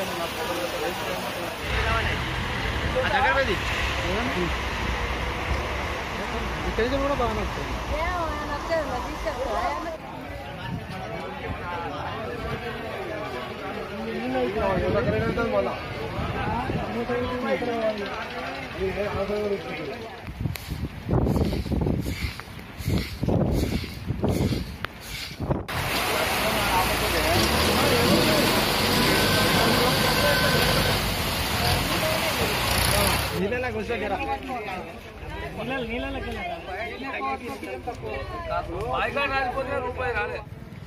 కూడా బాగా నచ్చింది. నీళ్ళకి వచ్చా నీళ్ళకి రూపాయి రాలే.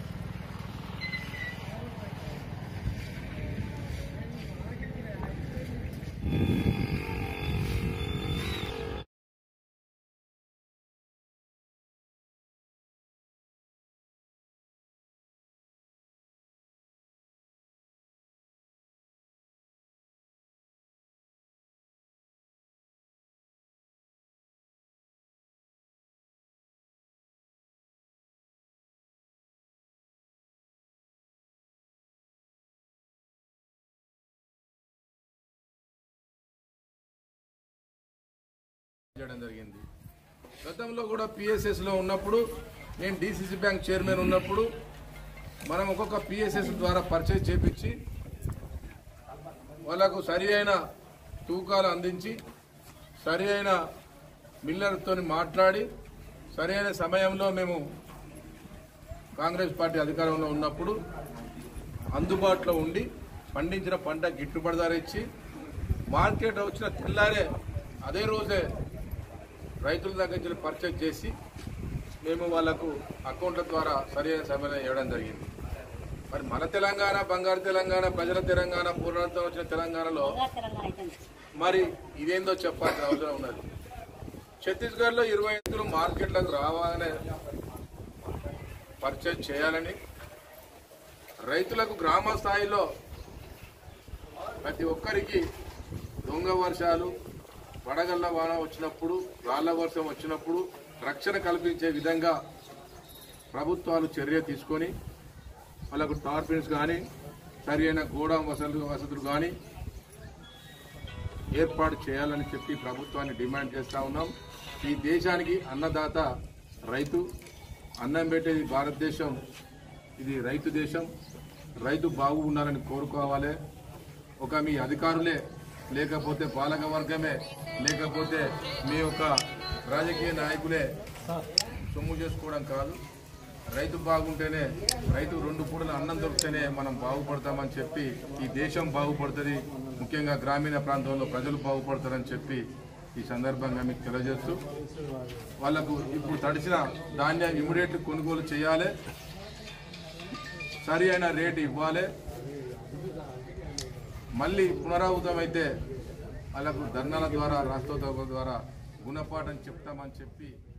చేయడం జరిగింది. గతంలో కూడా పిఎస్ఎస్లో ఉన్నప్పుడు నేను డిసిసి బ్యాంక్ చైర్మన్ ఉన్నప్పుడు మనం ఒక్కొక్క పిఎస్ఎస్ ద్వారా పర్చేజ్ చేపించి వాళ్ళకు సరి అయిన తూకాలు అందించి సరి అయిన మిల్లర్తో మాట్లాడి సరి అయిన సమయంలో మేము కాంగ్రెస్ పార్టీ అధికారంలో ఉన్నప్పుడు అందుబాటులో ఉండి పండించిన పంట గిట్టుబాటు ధర ఇచ్చి మార్కెట్ వచ్చిన తెల్లారే అదే రోజే రైతుల దగ్గర నుంచి పర్చేజ్ చేసి మేము వాళ్లకు అకౌంట్ల ద్వారా సరైన సమయం ఇవ్వడం జరిగింది. మరి మన తెలంగాణ, బంగారు తెలంగాణ, ప్రజల తెలంగాణ, పూర్ణత్వం వచ్చిన తెలంగాణలో మరి ఇదేందో చెప్పాల్సిన అవసరం ఉన్నది. ఛత్తీస్గఢ్లో 20 రైతులు మార్కెట్లకు రావాలనే పర్చేజ్ చేయాలని రైతులకు గ్రామ స్థాయిలో ప్రతి ఒక్కరికి దొంగ వర్షాలు, వడగళ్ల వాన వచ్చినప్పుడు, రాళ్ల వర్షం వచ్చినప్పుడు రక్షణ కల్పించే విధంగా ప్రభుత్వాలు చర్య తీసుకొని వాళ్ళకు టార్పిన్స్ కానీ సరి అయిన గోడాం వసతులు కానీ ఏర్పాటు చేయాలని చెప్పి ప్రభుత్వాన్ని డిమాండ్ చేస్తూ ఉన్నాం. ఈ దేశానికి అన్నదాత రైతు, అన్నం పెట్టేది భారతదేశం, ఇది రైతు దేశం. రైతు బాగుండాలని కోరుకోవాలి. ఒక మీ అధికారులే, లేకపోతే పాలక వర్గమే, లేకపోతే మీ యొక్క రాజకీయ నాయకులే సొమ్ము చేసుకోవడం కాదు. రైతు బాగుంటేనే, రైతు 2 పూటల అన్నం దొరికితేనే మనం బాగుపడతామని చెప్పి ఈ దేశం బాగుపడుతుంది, ముఖ్యంగా గ్రామీణ ప్రాంతంలో ప్రజలు బాగుపడతారని చెప్పి ఈ సందర్భంగా మీకు తెలియజేస్తూ వాళ్లకు ఇప్పుడు తడిసిన ధాన్యం ఇమ్మీడియట్ కొనుగోలు చేయాలి, సరి అయిన రేటు ఇవ్వాలి. మళ్ళీ పునరావృతమైతే వాళ్ళకు ధర్నాల ద్వారా, రాష్ట్రోత్సవాల ద్వారా గుణపాఠం చెప్తామని చెప్పి